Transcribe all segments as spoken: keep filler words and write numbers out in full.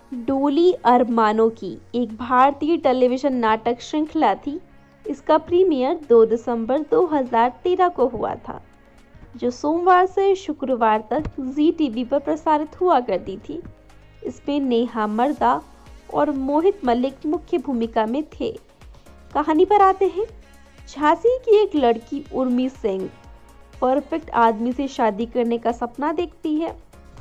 डोली अरमानों की एक भारतीय टेलीविजन नाटक श्रृंखला थी। इसका प्रीमियर दो दिसंबर दो हज़ार तेरह को हुआ था, जो सोमवार से शुक्रवार तक जी टीवी पर प्रसारित हुआ करती थी। इसमें नेहा मर्दा और मोहित मलिक मुख्य भूमिका में थे। कहानी पर आते हैं। झांसी की एक लड़की उर्मी सिंह परफेक्ट आदमी से शादी करने का सपना देखती है,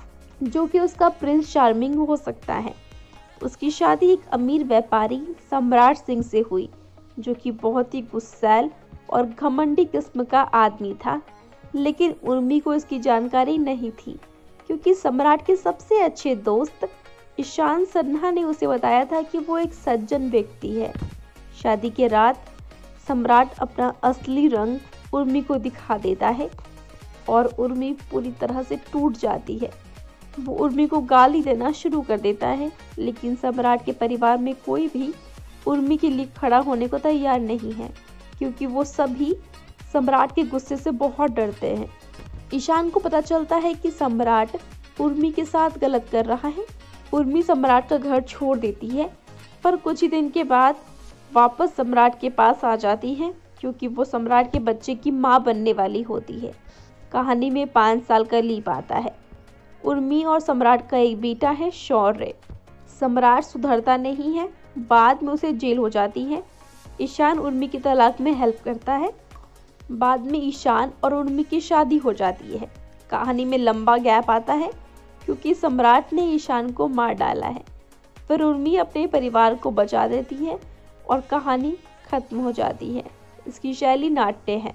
जो कि उसका प्रिंस चार्मिंग हो सकता है। उसकी शादी एक अमीर व्यापारी सम्राट सिंह से हुई, जो कि बहुत ही गुस्सैल और घमंडी किस्म का आदमी था। लेकिन उर्मी को इसकी जानकारी नहीं थी, क्योंकि सम्राट के सबसे अच्छे दोस्त ईशान सिन्हा ने उसे बताया था कि वो एक सज्जन व्यक्ति है। शादी के रात सम्राट अपना असली रंग उर्मी को दिखा देता है और उर्मी पूरी तरह से टूट जाती है। वो उर्मी को गाली देना शुरू कर देता है, लेकिन सम्राट के परिवार में कोई भी उर्मी के लिए खड़ा होने को तैयार नहीं है, क्योंकि वो सभी सम्राट के गुस्से से बहुत डरते हैं। ईशान को पता चलता है कि सम्राट उर्मी के साथ गलत कर रहा है। उर्मी सम्राट का घर छोड़ देती है, पर कुछ ही दिन के बाद वापस सम्राट के पास आ जाती है, क्योंकि वो सम्राट के बच्चे की माँ बनने वाली होती है। कहानी में पाँच साल का लीप आता है। उर्मी और सम्राट का एक बेटा है, शौर्य। सम्राट सुधरता नहीं है, बाद में उसे जेल हो जाती है। ईशान उर्मी की तलाक में हेल्प करता है। बाद में ईशान और उर्मी की शादी हो जाती है। कहानी में लंबा गैप आता है, क्योंकि सम्राट ने ईशान को मार डाला है। फिर उर्मी अपने परिवार को बचा देती है और कहानी खत्म हो जाती है। इसकी शैली नाट्य है।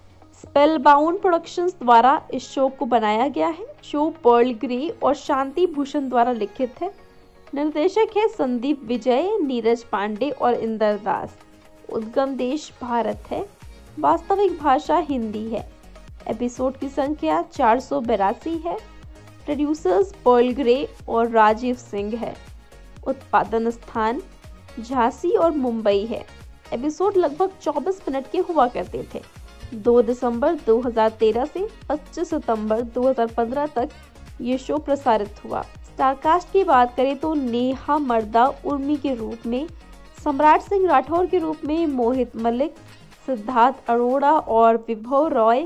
स्पेलबाउंड प्रोडक्शंस द्वारा इस शो को बनाया गया है। शो पर्ल ग्रे और शांति भूषण द्वारा लिखित है। निर्देशक है संदीप विजय, नीरज पांडे और इंदर दास। उद्गम देश भारत है। वास्तविक भाषा हिंदी है। एपिसोड की संख्या चार सौ बेरासी है। प्रोड्यूसर्स पर्ल ग्रे और राजीव सिंह है। उत्पादन स्थान झांसी और मुंबई है। एपिसोड लगभग चौबीस मिनट के हुआ करते थे। दो दिसंबर दो हज़ार तेरह से पच्चीस सितंबर दो हज़ार पंद्रह तक ये शो प्रसारित हुआ। स्टारकास्ट की बात करें तो नेहा मर्दा उर्मी के रूप में, सम्राट सिंह राठौर के रूप में मोहित मलिक, सिद्धार्थ अरोड़ा और विभव रॉय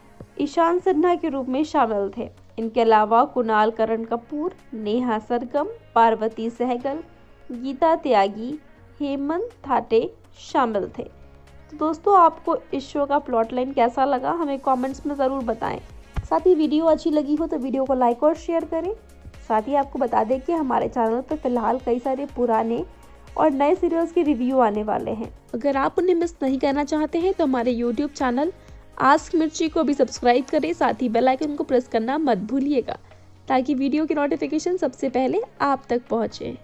ईशान सिन्हा के रूप में शामिल थे। इनके अलावा कुणाल करण कपूर, नेहा सरगम, पार्वती सहगल, गीता त्यागी, हेमंत थाटे शामिल थे। तो दोस्तों, आपको इस शो का प्लॉट लाइन कैसा लगा हमें कमेंट्स में ज़रूर बताएं। साथ ही वीडियो अच्छी लगी हो तो वीडियो को लाइक और शेयर करें। साथ ही आपको बता दें कि हमारे चैनल पर फिलहाल कई सारे पुराने और नए सीरियल्स के रिव्यू आने वाले हैं। अगर आप उन्हें मिस नहीं करना चाहते हैं तो हमारे यूट्यूब चैनल आस्क मिर्ची को भी सब्सक्राइब करें। साथ ही बेल आइकन को प्रेस करना मत भूलिएगा, ताकि वीडियो की नोटिफिकेशन सबसे पहले आप तक पहुँचे।